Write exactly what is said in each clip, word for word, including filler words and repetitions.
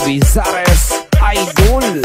Vizares Idol.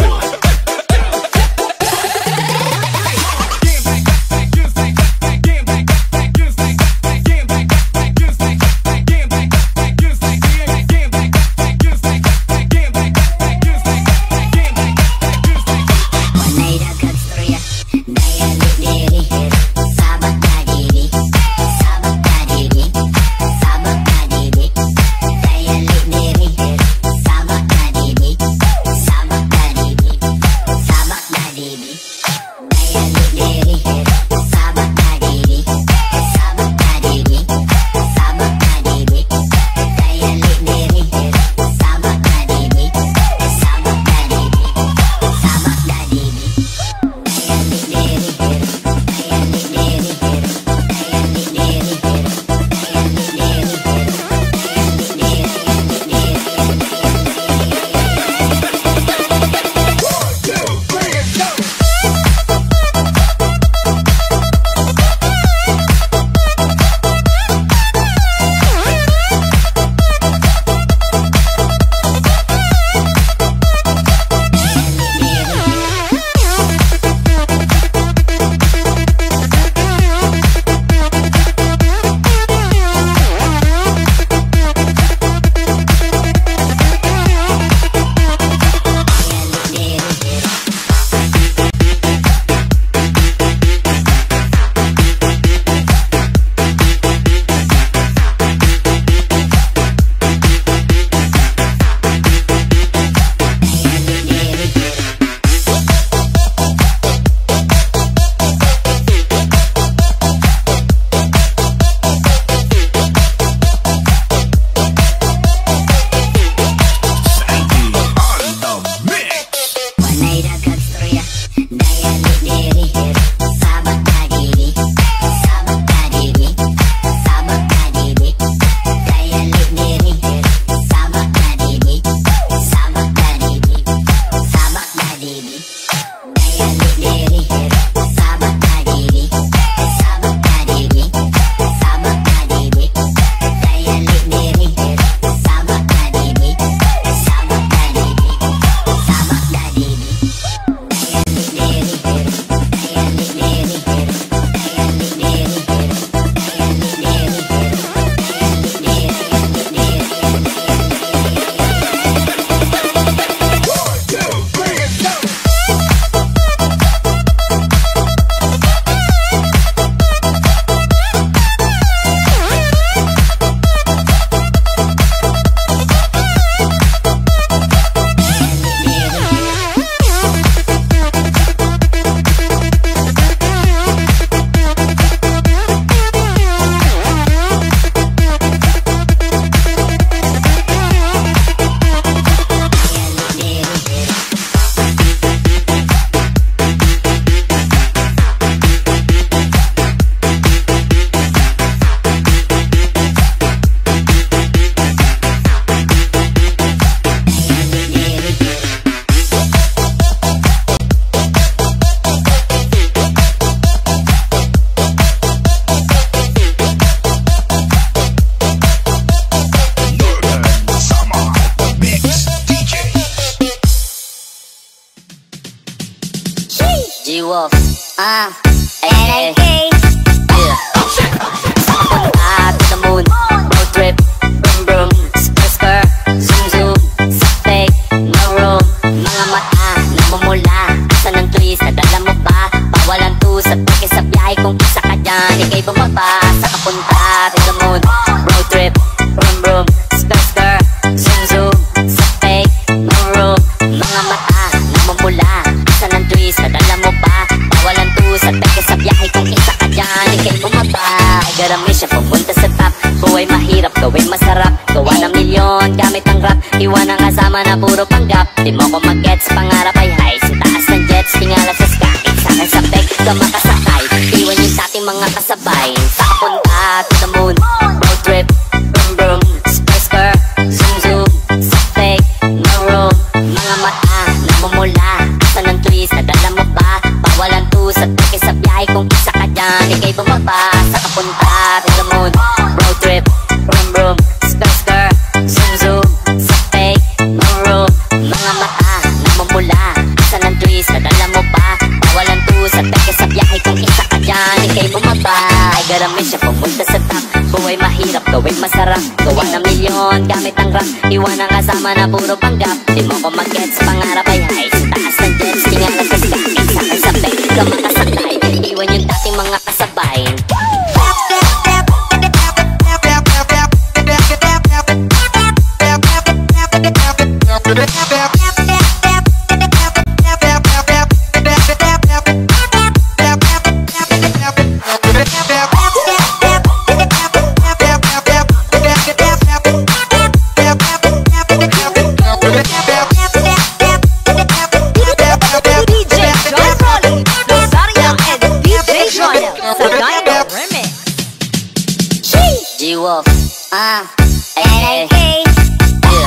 G-Wolf, ah, A K A, yeah. Sakapunta to the moon, road trip, brum brum, skr skr, zoom zoom, sa fake, no room. Mga mata, namumula, asa ng twist, nadala mo ba? Bawalan to sa peke sa biyahe kung isa ka dyan, ikay bumaba. Sakapunta to the moon, road trip, brum brum, skr skr, zoom zoom, sa fake, no room. Mga mata, namumula, asa ng twist, nadala mo ba? Bawalan to sa peke sa biyahe kung isa ka dyan, ikay bumaba. Ay garami siya pupunta sa top, buhay mahirap, gawin masarap, gawa ng milyon gamit ang rap. Iwan ang kasama na puro panggap, di mo ko mag-gets, pangarap ay high, sa taas ng jets, tingala sa sky. Sa'kin sa peg, ka makasakay, iwan yung sa ating mga kasabay. Sakapunta to the moon, road trip, brum brum, skr skr, zoom zoom, sa fake, no room. Mga mata, namumula, asa ng twist, nadala mo ba? Bawalan to sa peke sa biyahe kung isa ka dyan, ikay bumaba. Sakapunta to the moon, road trip, brum brum, skr skr, zoom zoom, sa fake, no room. Garami siya pumunta sa top. Buhay mahirap, gawin masarap. Gawa ng milyon, gamit ang rap. Iwan ang kasama na puro panggap. Di mo ko mag-gets, pangarap ay high. Sa taas ng jets, di nga nagsaskakit. Sa'kin sa peg, ka makasakay. Iwan yung dating mga kasabay. G-Wolf, ah, ay, ay, ay, yeah.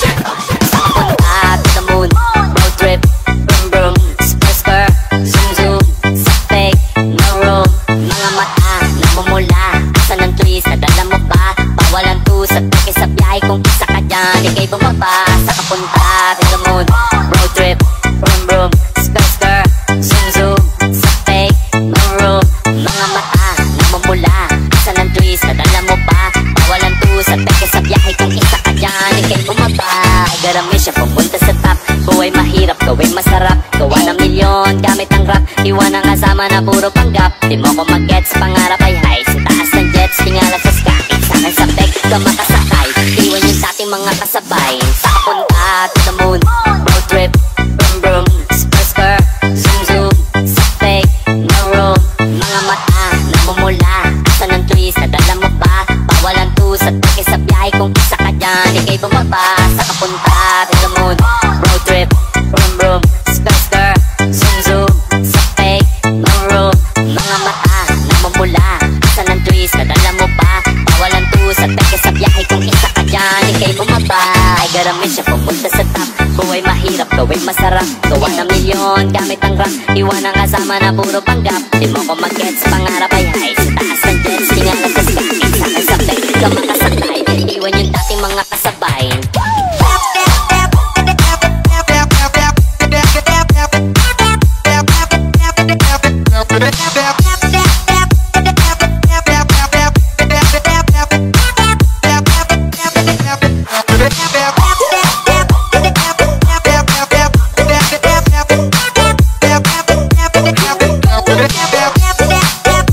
Up to the moon, road trip, brum brum, spur spur, zoom zoom, sa fake, no room. Mga mata, namumula, asa ng twist, nadala mo pa. Bawalan to sa peke sa biyahe, kung isa ka dyan, ikay bumaba. Sa kapunta, to the moon, road trip, brum brum, spur spur, zoom zoom, sa fake, no room. Mga mata, namumula, asa ng twist, nadala mo pa. Bawalan to sa peke sa biyahe, kung isa ka dyan, ikay bumaba. Garami siya pumunta sa top. Buhay mahirap, gawin masarap. Gawa ng milyon, gamit ang rap. Iwan ang kasama na puro panggap. Di mo ko mag-gets, pangarap ay high. Sa taas ng jets, tingala sa skakit. Sa'kin sa peg, ka makasakay. Iwan yung dating mga kasabay. Sa kapunta, to the moon, road trip, brum brum, spur spur, zoom zoom, sa peg, no room. Mga mata, namumula, asa ng twist, nadala mo pa. Bawalan to sa peke sa biyahe, kung isa ka dyan, ikay bumaba. Sa kapunta, to the moon, road trip, brum brum, spur spur, zoom zoom, sa fake, no room. Mga mata, namumula, asa ng twist, nadala mo pa. Bawalan to sa peke sa biyahe, kung isa ka dyan, ikay bumaba. Ay garami siya pumunta sa top. Buhay mahirap, gawin masarap. Gawa ng milyon, gamit ang rap. Iwan ang kasama na puro panggap. Di mo ko mag-gets, pangarap ay high. Sa taas ng jets, di nga nagsaskakit. Sa'kin sa peg, ka makasakay. Iwan yung dating mga kasabay.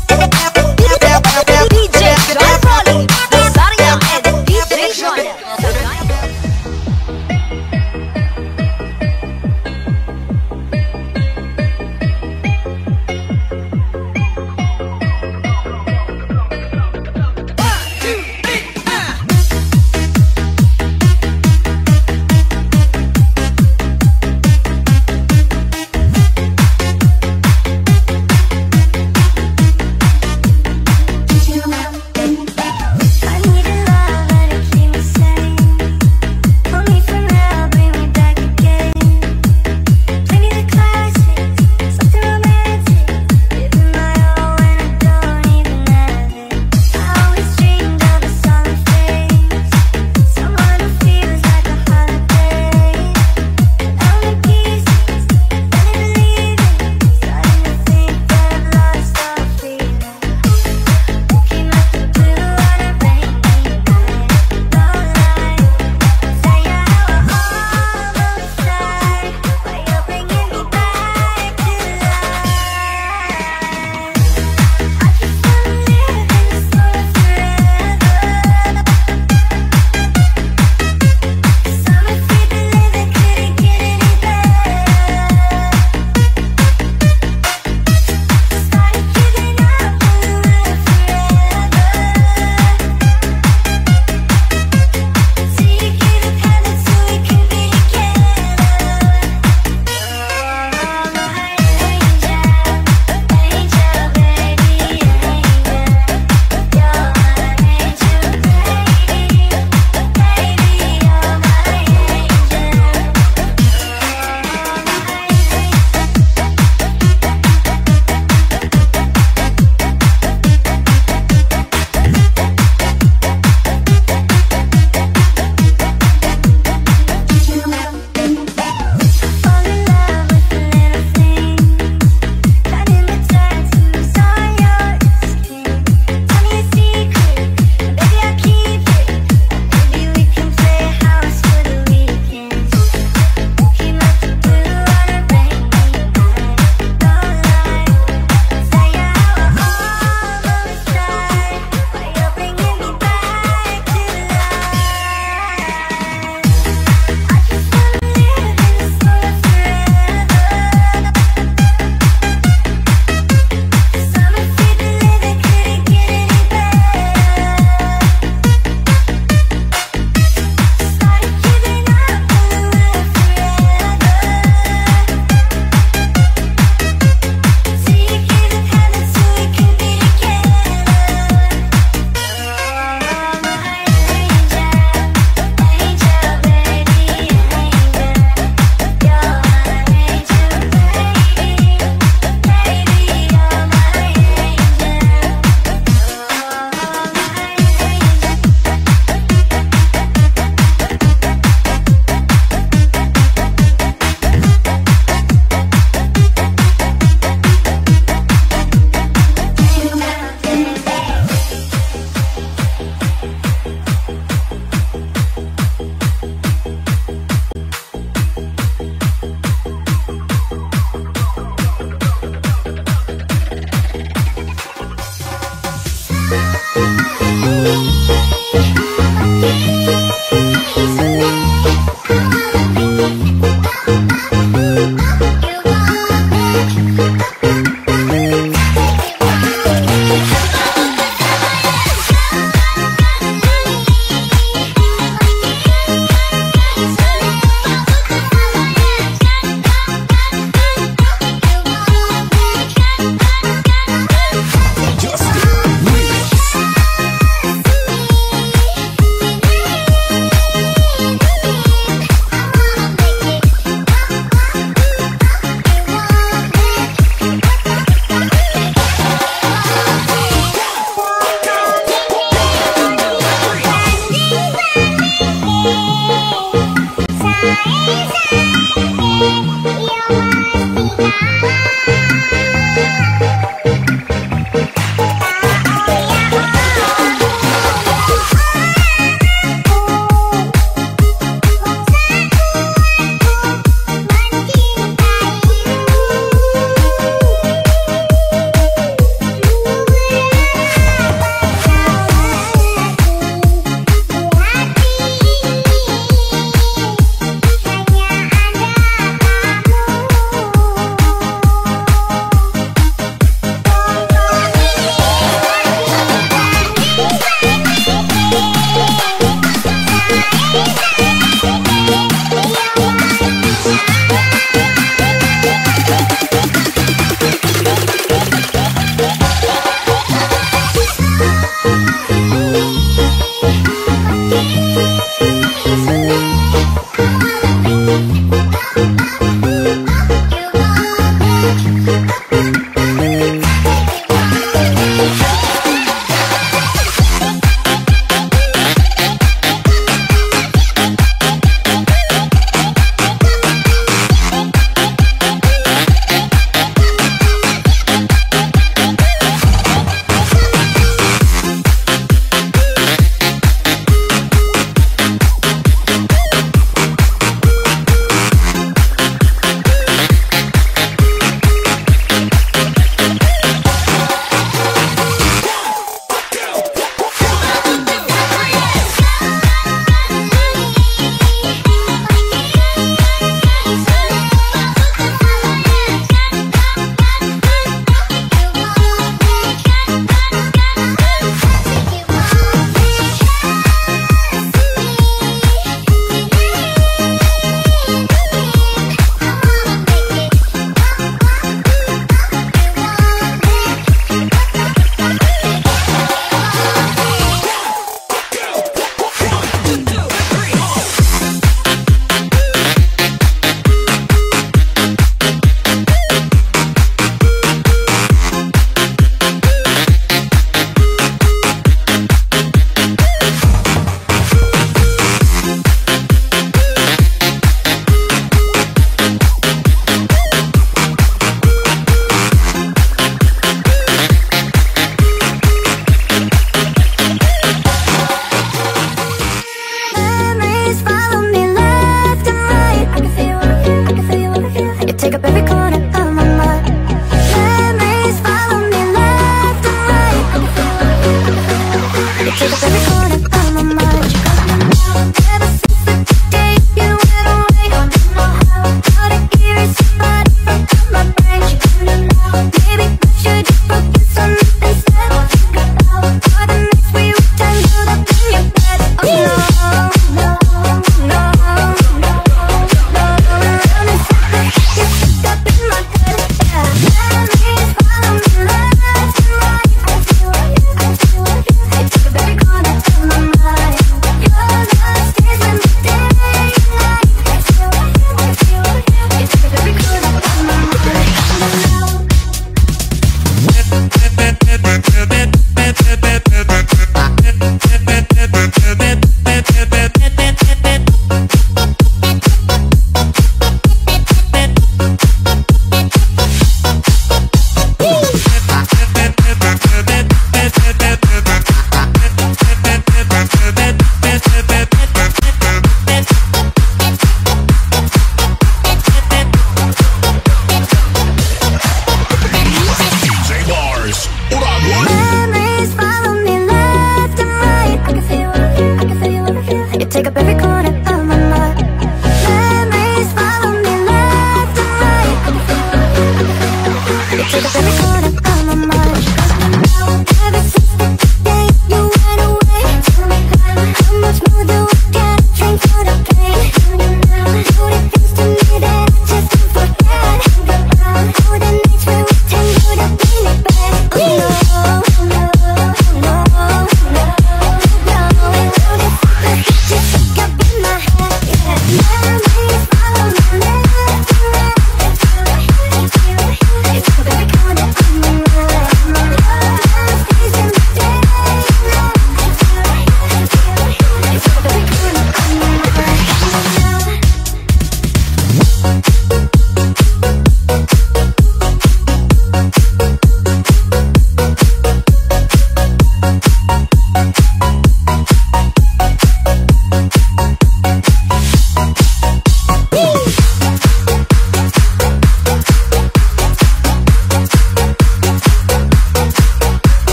D J John Rolling, Rosario and D J Johnny.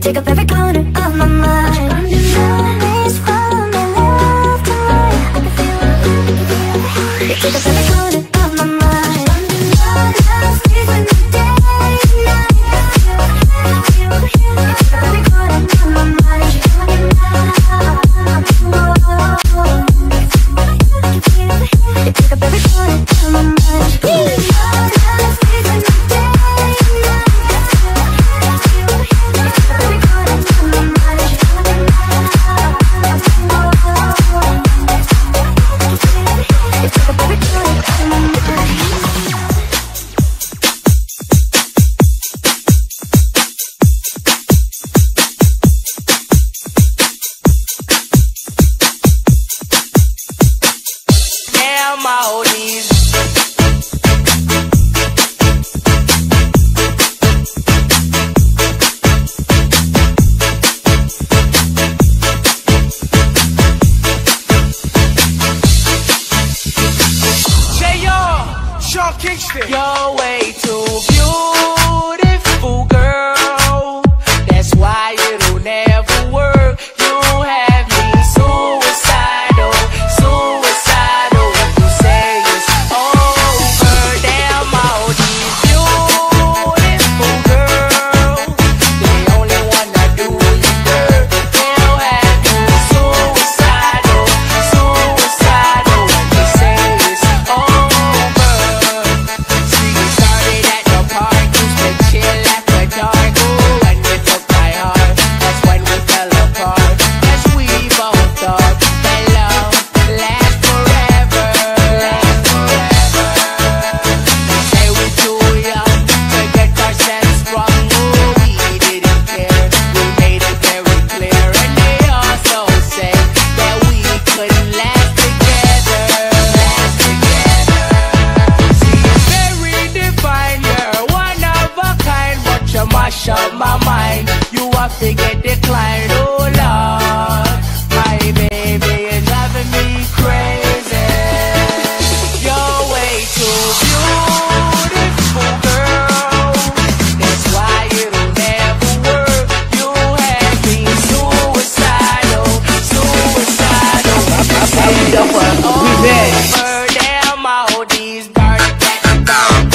take up every corner of my mind. Please follow me left to right. I can feel it. You take up every corner of my mind. Sleeping the day and night. You take up every corner of my mind. You take up every corner of my mind. You're way too beautiful, girl. That's why it'll never work. You have me suicidal, suicidal. You say it's over. Damn, all these beautiful girls, they only wanna do you dirt. They'll have you suicidal, suicidal. You say it's over. Mash up my mind, you have to get declined. Oh Lord, my baby is driving me crazy. You're way too beautiful, girl. That's why it'll never work. You have me suicidal, suicidal. I'm the one who's there. Damn, all these dirty cats, dirty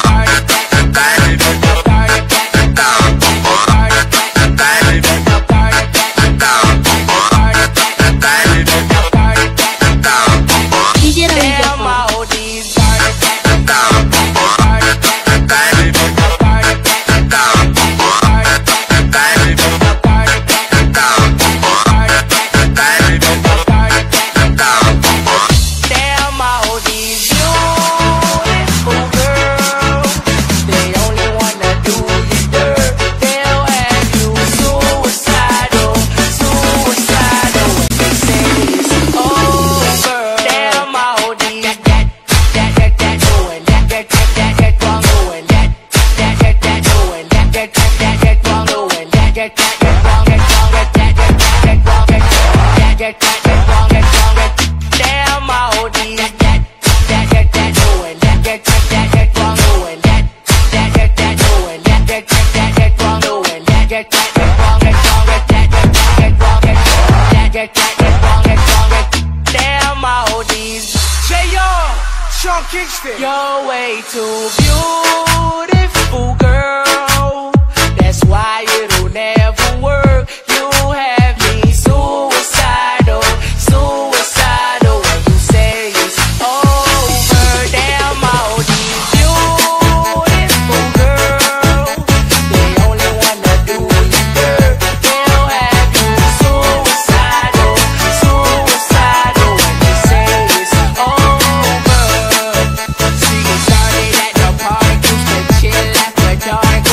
You're way too beautiful, girl. That's why it'll never work. You have me suicidal, suicidal. When you say it's over, damn, all these beautiful girls, they only wanna do you dirt. They'll have you suicidal, suicidal. When you say it's over. See, it started at the park, used to chill after dark.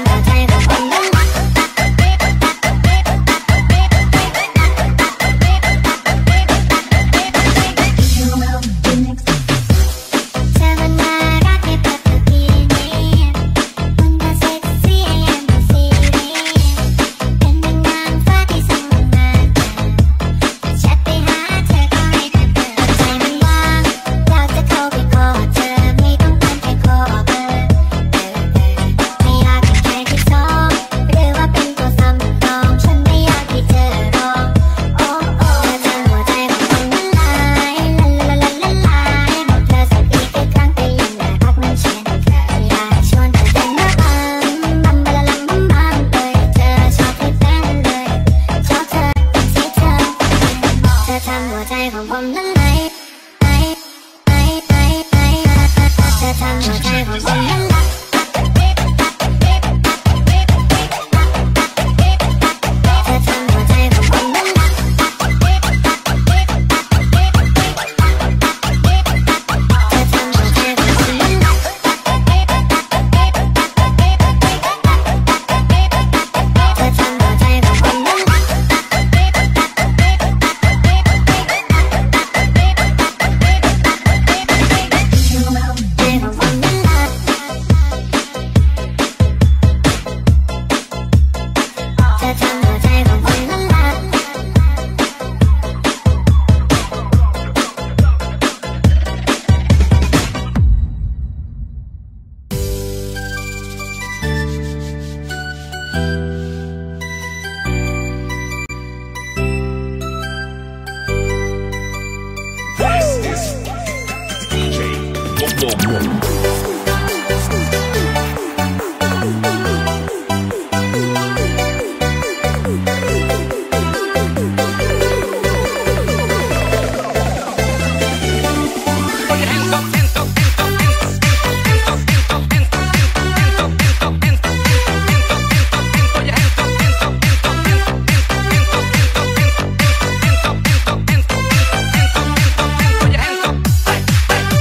Put your hands up.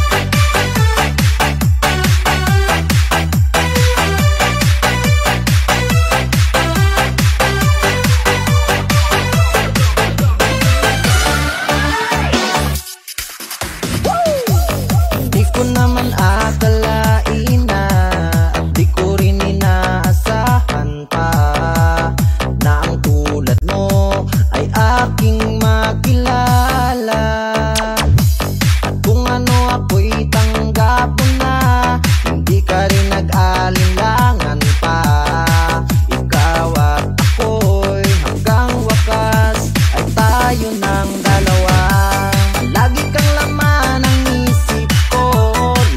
ko naman akalain na at di ko rin inaasahan pa na ang tulad mo ay aking makilala. At kung ano ako'y tanggap mo na, hindi ka rin nag-alinlangan pa. Ikaw at ako'y hanggang wakas ay tayo ng dalawa. Lagi kang laman ng isip ko,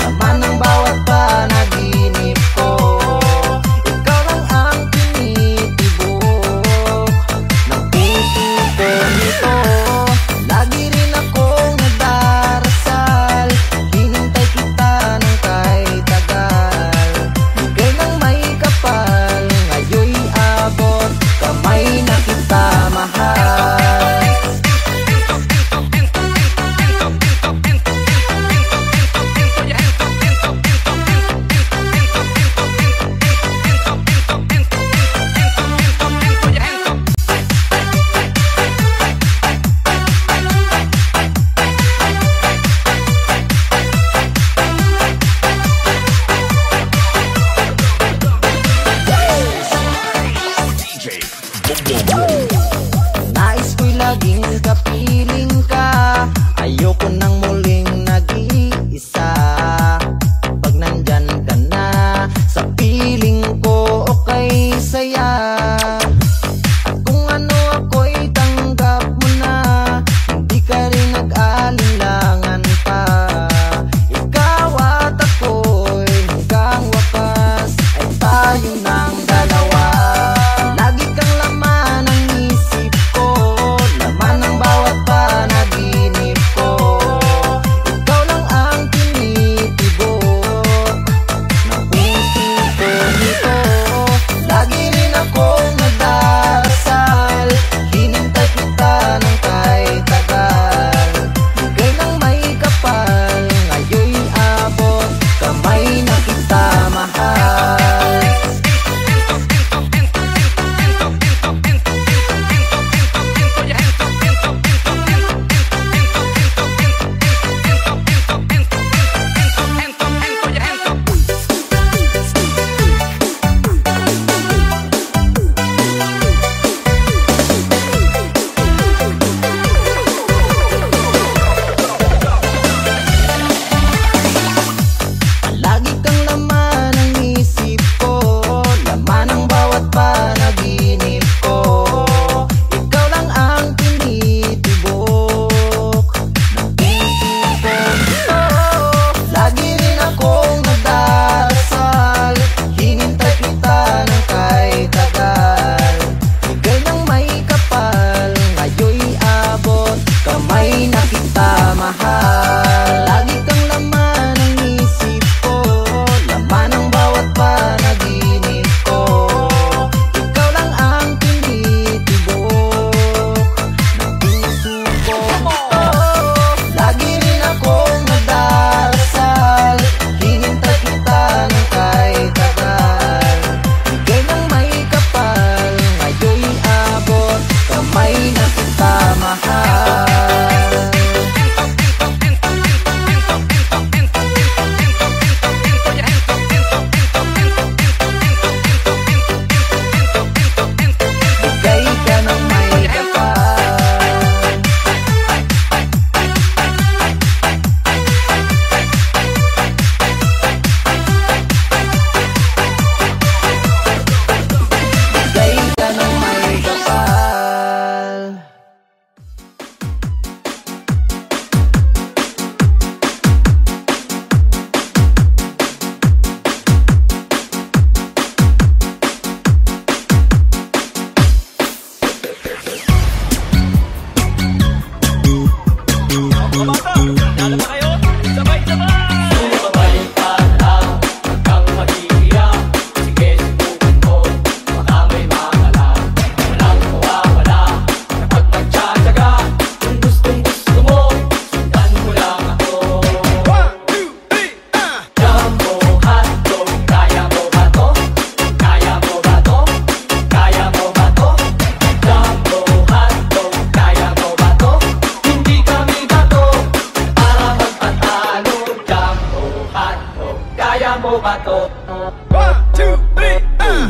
Kaya mo ba to? One, two, three, ah!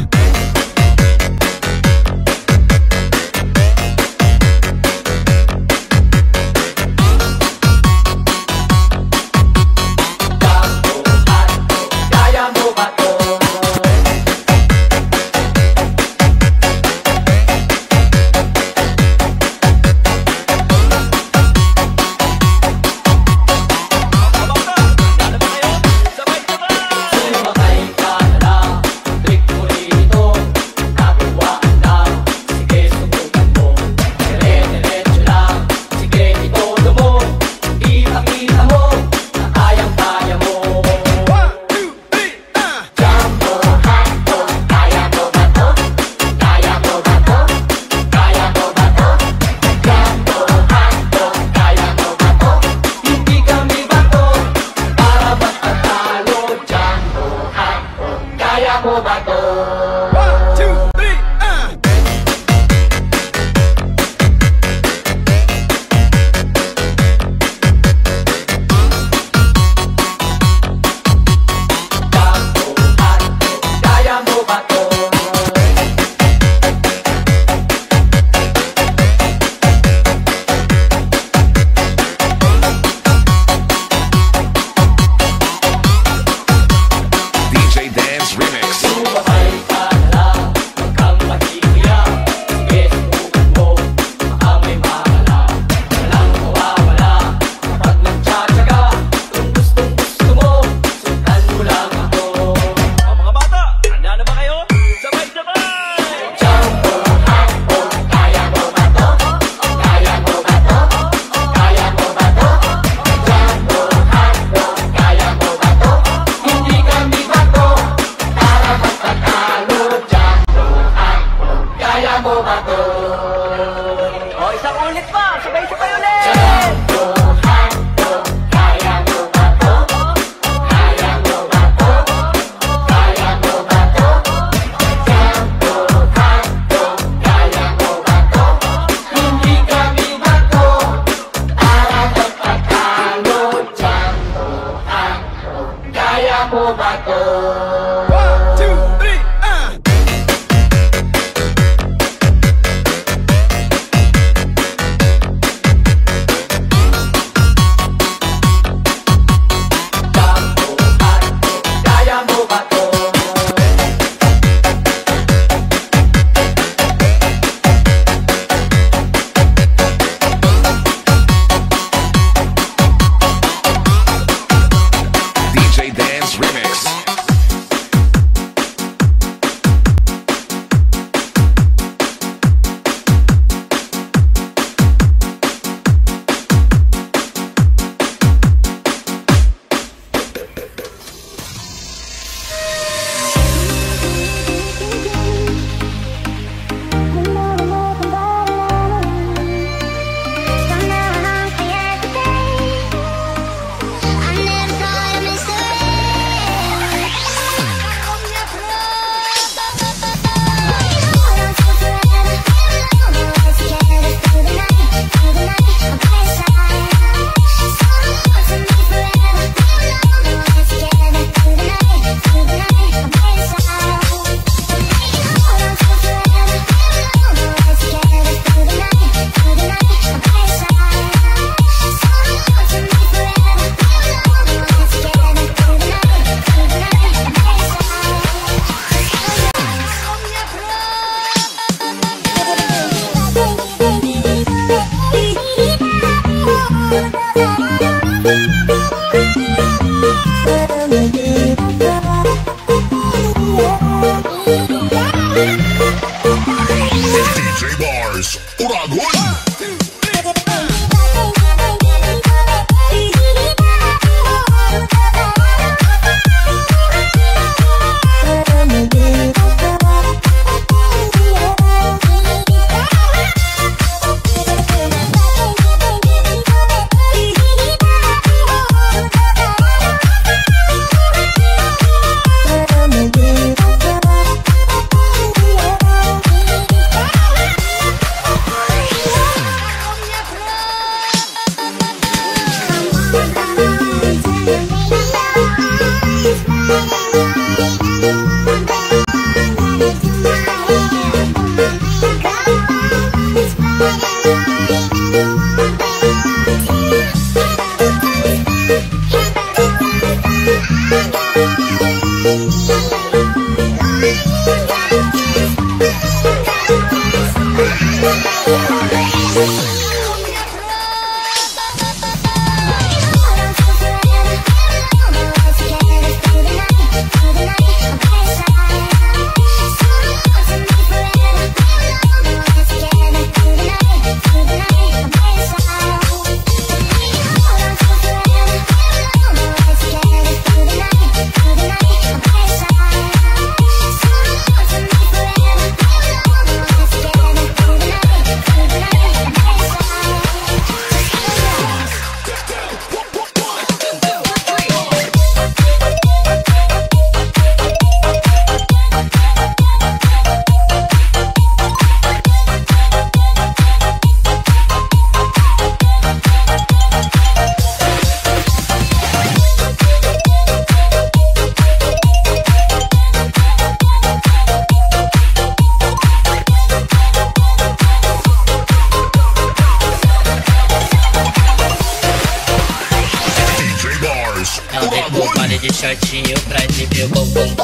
Ela vem com baile de shortinho pra exibir o bumbum.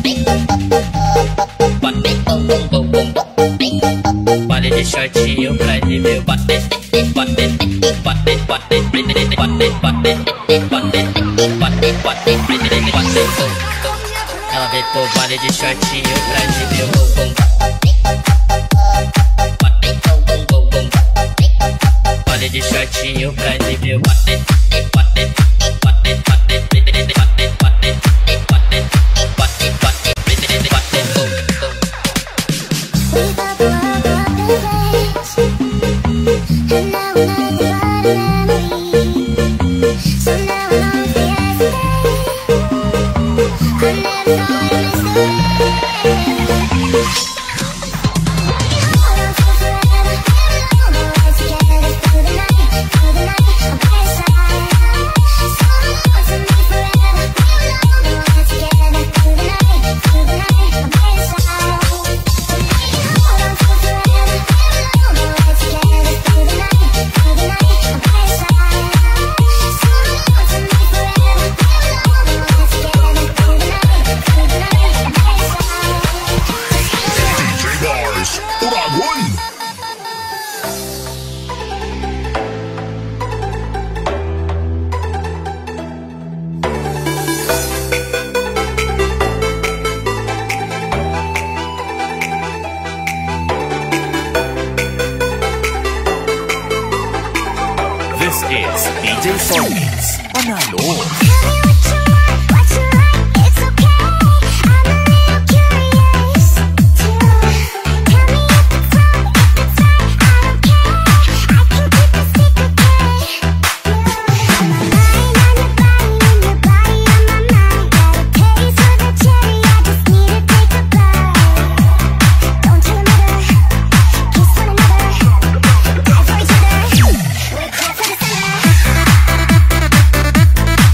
Baile de shortinho pra exibir o bate, bate, bate, bate, bate, bate, bate, bate, bate, bate. Ela vem com baile de shortinho pra exibir o bumbum. Baile de shortinho pra exibir o bate, bate, bate, bate, bate, bate, bate, bate, bate, bate, We got the love of the days, and now we're not divided memory. So now I know it's the yesterday. I never thought I'd miss the way. Hold on for forever, hold on, let's together through the night, through the night. I'm baseline. Someone wants to be forever. Hold on, let's together through the night, through the night. I'm baseline. Hold on for forever, hold on, let's together through the night, through the night. I'm baseline. Someone wants to be forever. Hold on, let's together through the night, through the night. I'm baseline. D J Bars, Uragon. This is D J Sonis Panalo. Tell me what you want, what you like, it's okay. I'm a little curious too. Tell me if it's wrong, if it's right, I don't care. I can keep a secret, babe. My mind on your body, and your body on my mind. Got a taste for the cherry, I just need to take a bite. Don't tell another, kiss one another, die for each other. We're caught for the summer.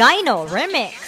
Gyno Remix.